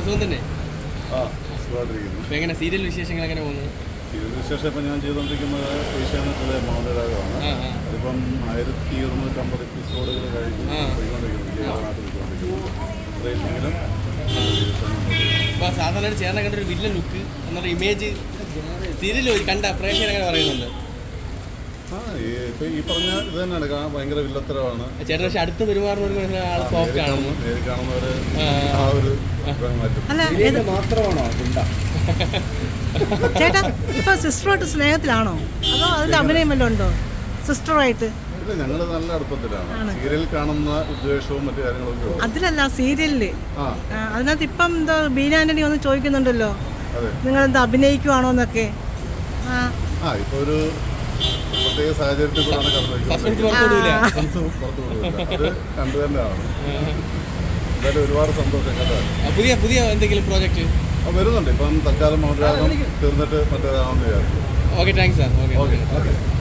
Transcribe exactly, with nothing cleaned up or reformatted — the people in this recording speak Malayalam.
സുഖം തന്നെ. ആ സുഖമായിട്ടിരിക്കുന്നു. അപ്പോൾ എങ്ങനെ സീരിയൽ വിശേഷങ്ങൾ എങ്ങനെ പോകുന്നു? സീരിയൽ വിശേഷം ഇപ്പം ഞാൻ ചെയ്തുകൊണ്ടിരിക്കുന്നത് ഏഷ്യാനെറ്റിലെ മൗനരാഗമാണ്. അതിപ്പം ആയിരത്തി ഇരുന്നൂറ്റമ്പത് എപ്പിസോഡുകൾ കഴിഞ്ഞ് പോയിക്കൊണ്ടിരിക്കുന്നു. വിജയനായിട്ട് പോയിക്കൊണ്ടിരിക്കുന്നു. റേറ്റിങ്ങിലും ഇപ്പോൾ സാധാരണ ചേർന്ന കണ്ട ഒരു വില്ലൻ ലുക്ക് എന്നൊരു ഇമേജ് സീരിയൽ കണ്ട പ്രേക്ഷകർ അങ്ങനെ പറയുന്നുണ്ട്. ആ ഇപ്പം ഈ പറഞ്ഞ ഇത് തന്നെയാണ്. ഭയങ്കര വില്ലത്തരമാണ് ചേട്ടൻ. പക്ഷെ അടുത്ത് പെരുമാറുന്ന ആൾ സോഫ്റ്റ് ആണ്. നേരി കാണുന്നവർ ആ ഒരു മാത്രമാണോ ചേട്ടാ? ഇപ്പൊ സിസ്റ്ററുമായിട്ട് സ്നേഹത്തിലാണോ അതോ അതിന്റെ അഭിനയം വല്ലതും ഉണ്ടോ സിസ്റ്ററുമായിട്ട്? ഇല്ല, ഞങ്ങൾ നല്ല അടുപ്പത്തിലാണ്. സീരിയൽ കാണുന്ന ഉദ്ദേശവും മറ്റു കാര്യങ്ങളൊക്കെ അതിലല്ല, സീരിയലില്. അതിനകത്ത് ഇപ്പം എന്തോ ബീന ആന്റണി വന്ന് ചോദിക്കുന്നുണ്ടല്ലോ, നിങ്ങൾ എന്താ അഭിനയിക്കുവാണോ എന്നൊക്കെ. ആ ഇപ്പൊ ഒരു പ്രത്യേക സാഹചര്യത്തിൽ കൂടാണ് കടന്നു അത് കണ്ടു തന്നെയാണ്. എന്തായാലും ഒരുപാട് സന്തോഷം കേട്ടോ. പുതിയ പുതിയ എന്തെങ്കിലും പ്രോജക്റ്റ് വരുന്നുണ്ട്. ഇപ്പം തൽക്കാലം മൗനരാഗം തീർന്നിട്ട് മറ്റേതാണെന്ന് വിചാരിച്ചു. Okay, thanks sir. Okay okay.